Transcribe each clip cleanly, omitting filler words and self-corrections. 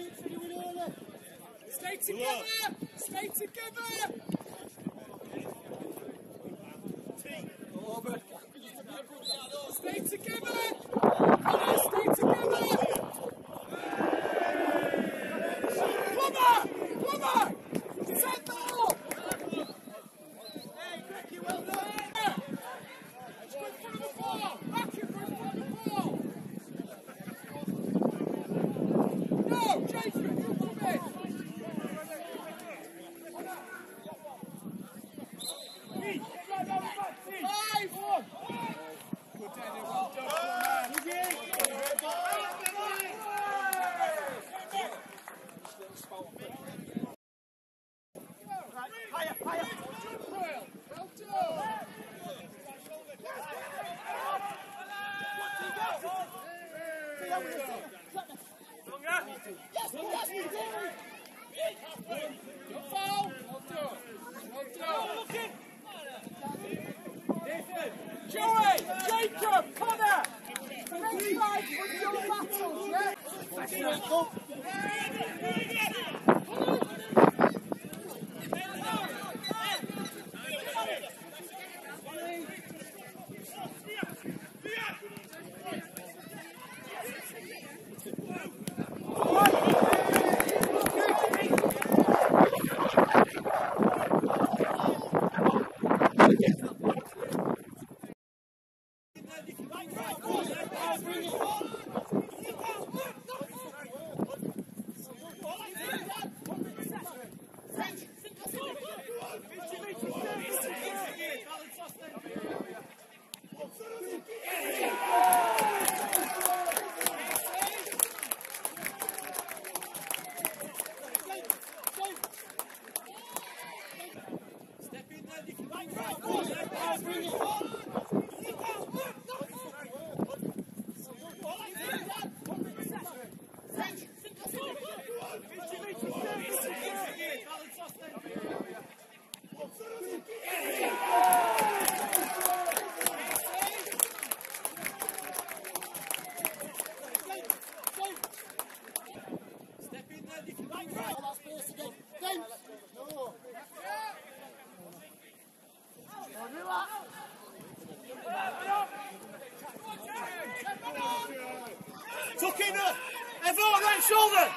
Stay together! Stay together! Stay together! Stay together! Plumber! Plumber! Set the ball! Hey, Ricky, well done! Let's go in front of the ball! Back in front of the ball! No! Jason, you move it! Joey! Jacob! Connor! Next five with your battles, yeah? Tuck in her! Everyone, right shoulder!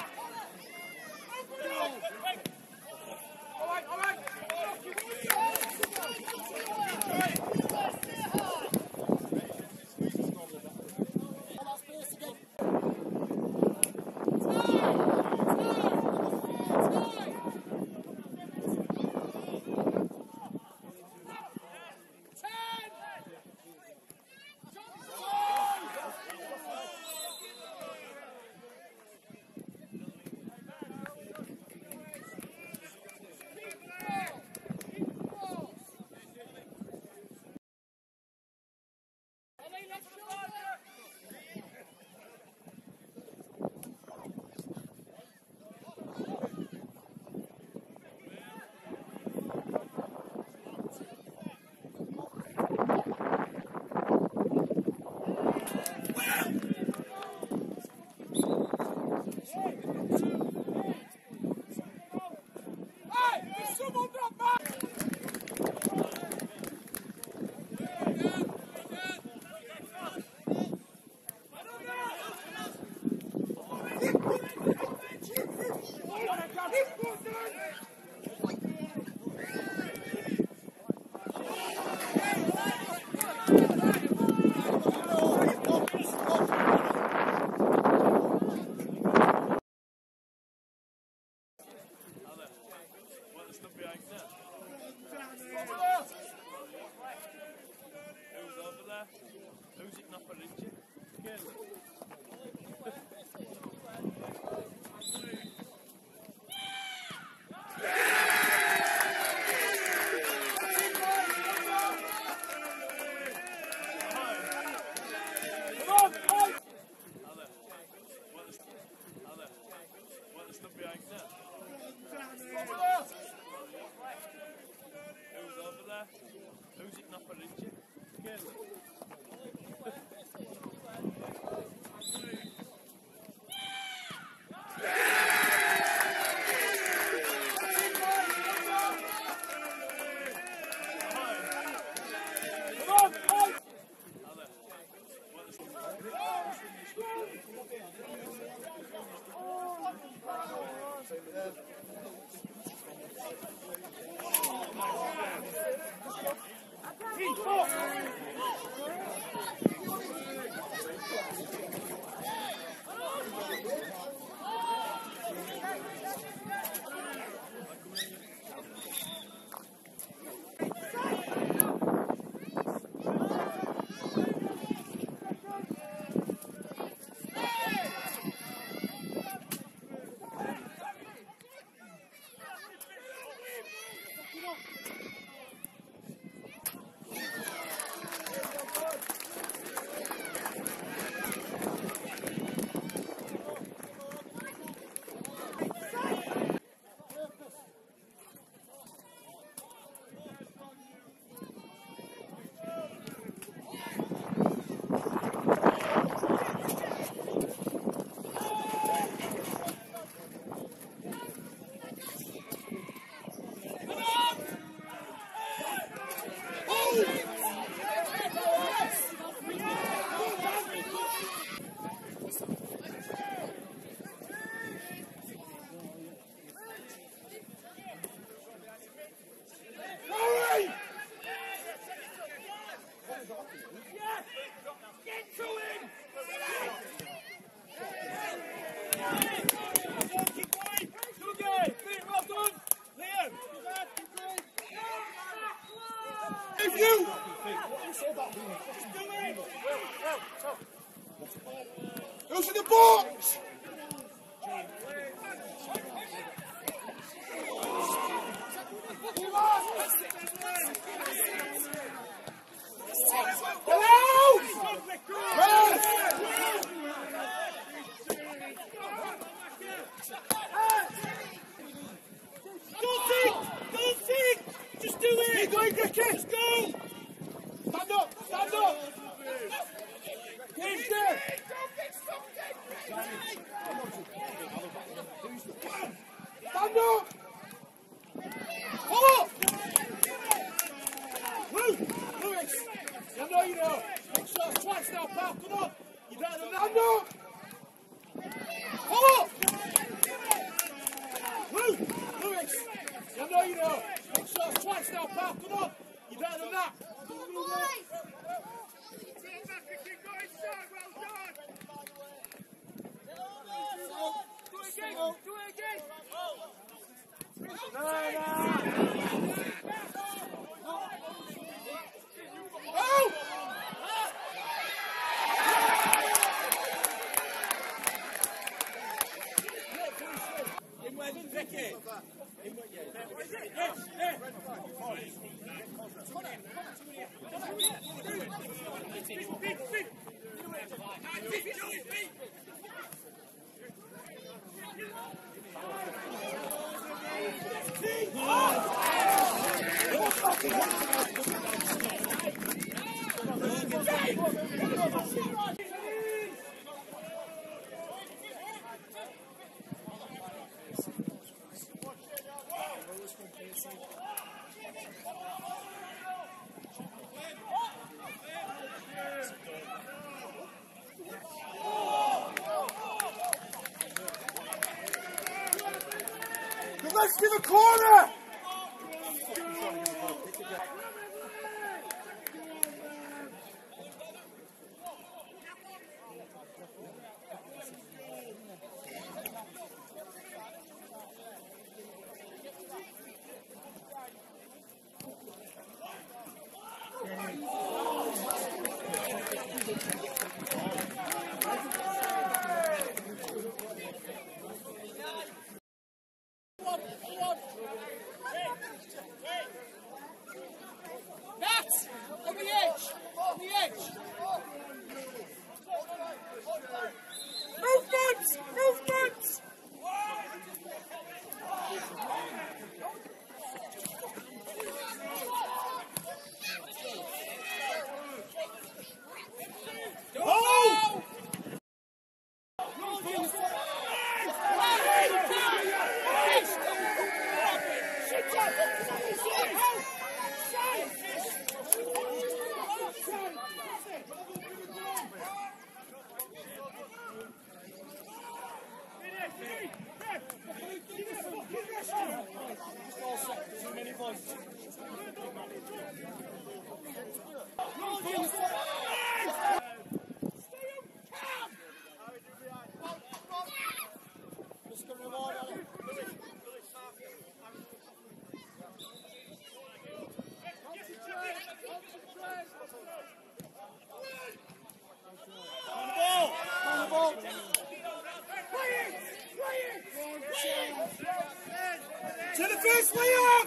Who's it not for Richie? Who's it not for Richie? Yeah. Who's in the box? Just do it! Keep going, Ricky! Let's go! Stand up! Stand up! Keep still! Stand up! Pull up! Lewis! I know you know. Make sure it's twice now, pal. Come on! You better than that. Stand up! Pull up! Lewis! I know you know. Make sure it's twice now, pal. Come on! You better than that. Do it again! Oh! In where, Vicky? Let's give a corner! To the first, Liam!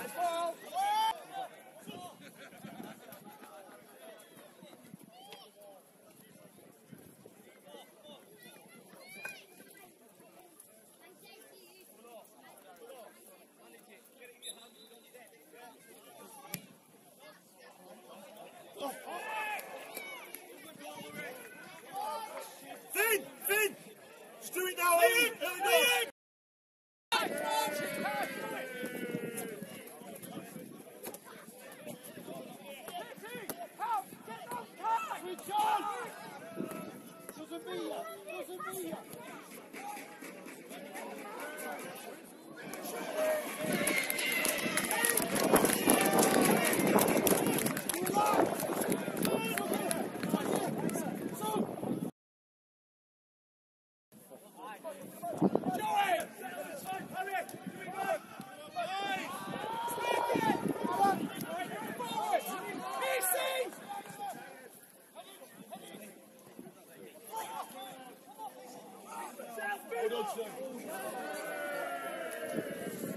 Finn! Just do it now, Liam! Hold on, sir.